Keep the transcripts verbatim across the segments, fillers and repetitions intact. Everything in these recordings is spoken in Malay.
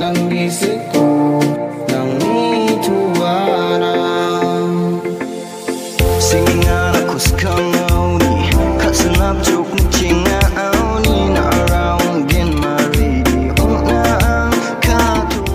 ng isip ko nang ituwara. Singing out of Kuskangoni, cussing up joke ni Chinga Aoni, na around in my radio na ang kato.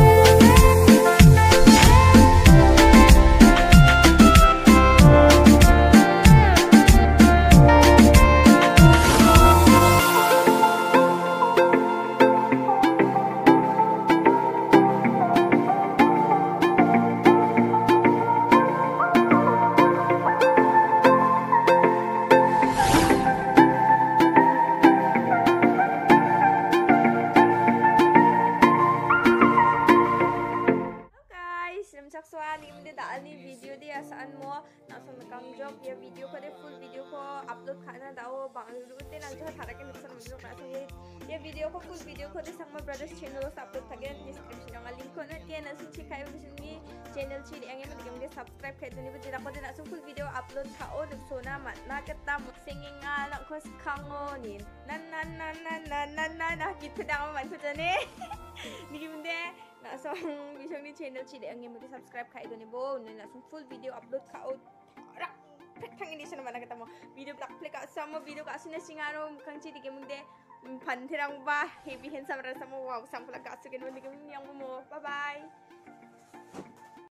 Sakswa ni mende da ali video dia saan mo na so makang job ya video ko de full video ko upload khana dao bang rute nang jo thara ke nusan video ka so ye ye video ko full video ko de sangma brothers channel ko upload thagen description ang link ko na ke na sin chikai bisin ni channel chi ang em digam de subscribe khai duni bu jira ko de na so full video upload tha o duk so na mat na ke tam singing ala ko kango ni nan nan nan nan nan nan nan na git da man ko jane ni mende na so bisang ni channel chi de ang em de subscribe khai duni bo na so full video upload ka o rak thang ini sana mana ketemu video black play ka sama video ka sina singaro kang chi digam de pan thirang ba heavy handsome ra sama wow sam pula ka sugen mo digam yang mo bye bye.